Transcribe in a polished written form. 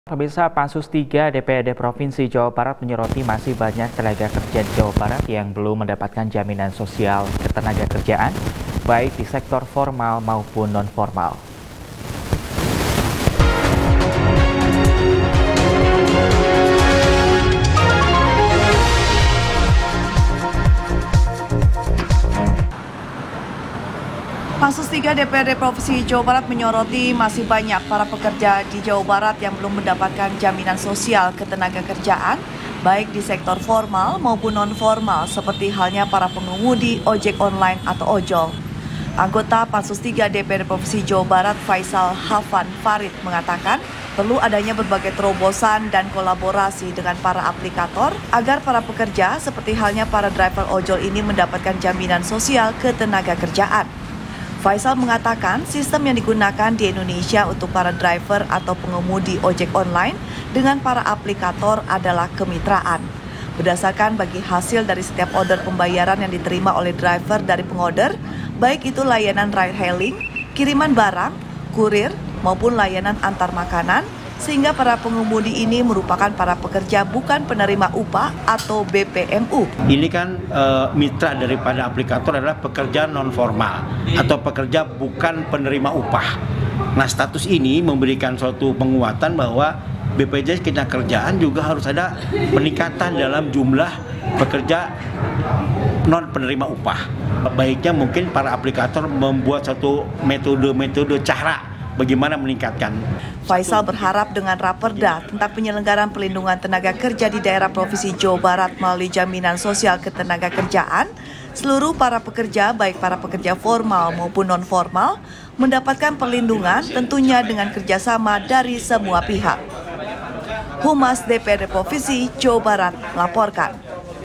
Pemirsa, Pansus 3 DPRD Provinsi Jawa Barat menyoroti masih banyak tenaga kerja di Jawa Barat yang belum mendapatkan jaminan sosial ketenagakerjaan, baik di sektor formal maupun non-formal. Pansus 3 DPRD Provinsi Jawa Barat menyoroti masih banyak para pekerja di Jawa Barat yang belum mendapatkan jaminan sosial ketenagakerjaan, baik di sektor formal maupun non-formal, seperti halnya para pengemudi ojek online atau ojol. Anggota Pansus 3 DPRD Provinsi Jawa Barat, Faisal Hafan Farid, mengatakan perlu adanya berbagai terobosan dan kolaborasi dengan para aplikator agar para pekerja, seperti halnya para driver ojol ini, mendapatkan jaminan sosial ketenagakerjaan. Faisal mengatakan sistem yang digunakan di Indonesia untuk para driver atau pengemudi ojek online dengan para aplikator adalah kemitraan. Berdasarkan bagi hasil dari setiap order pembayaran yang diterima oleh driver dari pengorder, baik itu layanan ride hailing, kiriman barang, kurir, maupun layanan antar makanan, sehingga para pengemudi ini merupakan para pekerja bukan penerima upah atau BPMU. Ini kan mitra daripada aplikator adalah pekerja non-formal atau pekerja bukan penerima upah. Nah, status ini memberikan suatu penguatan bahwa BPJS Ketenagakerjaan juga harus ada peningkatan dalam jumlah pekerja non penerima upah. Baiknya mungkin para aplikator membuat satu metode cara bagaimana meningkatkan. Faisal berharap dengan Raperda tentang penyelenggaraan pelindungan tenaga kerja di daerah Provinsi Jawa Barat melalui jaminan sosial ketenagakerjaan, seluruh para pekerja, baik para pekerja formal maupun non-formal, mendapatkan perlindungan tentunya dengan kerjasama dari semua pihak. Humas DPRD Provinsi Jawa Barat melaporkan.